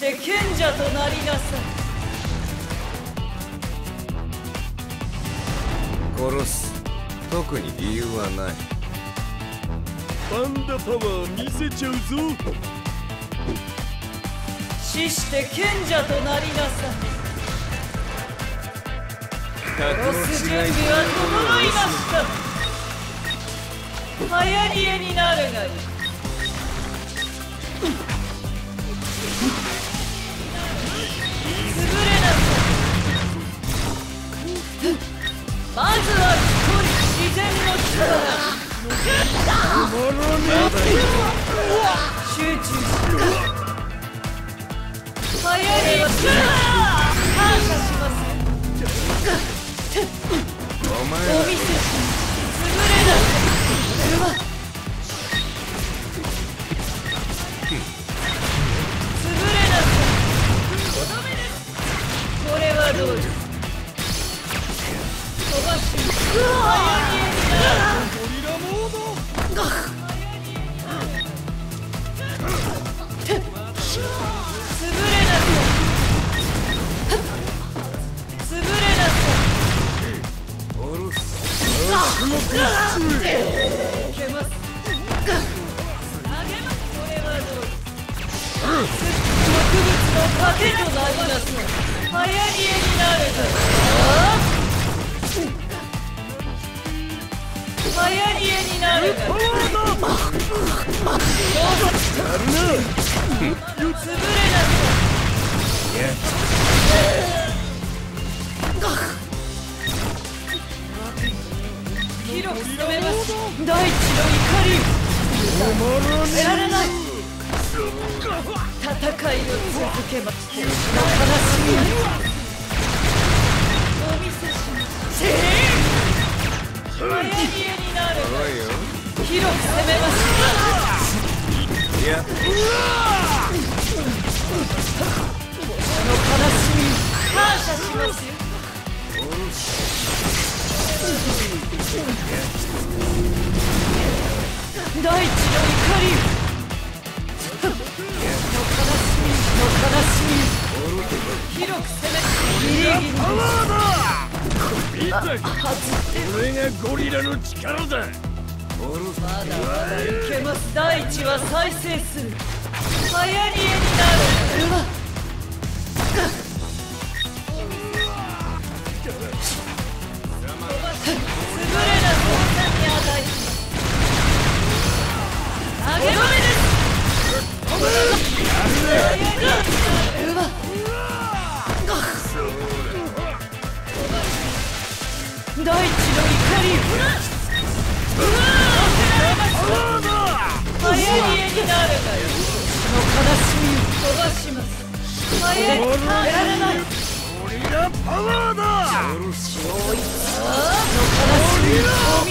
して賢者となりなさい。 殺す。特に理由はない。 パンダパワー見せちゃうぞ。 死して賢者となりなさい。殺す準備は整いました。はやりえになるがいい。優れなさい。まずは一人自然の力。集中しろ。はやりえ感謝します。 お前お見せし優れなさい。うわっ優れなさい。これはどうです。飛ばしはやりえになる。 ゴリラモード。 優れなさい。優れなさい。 殺す。 いけます。これはどうです。植物の糧となりなさい。はやりえになるがはやりえになるが優れなさい。広く攻めます。大地の怒り止められない。戦いを続けます。の悲しみお見せします。はやりえになる。広く攻めます。 いや、 この悲しみ感謝しますよ。大地の怒りの悲しみ広く攻めギリギリパワーだ。見たか。 外ってこれがゴリラの力だ。 まだまだいけます。大地は再生する。はやりえになる。うわっ優れな操作に値し投げ止めです。うわっ大地の怒りはやりえになるがよ。の悲しみを飛ばします。はやりえられない。 ゴリラパワーだ。 の悲しみを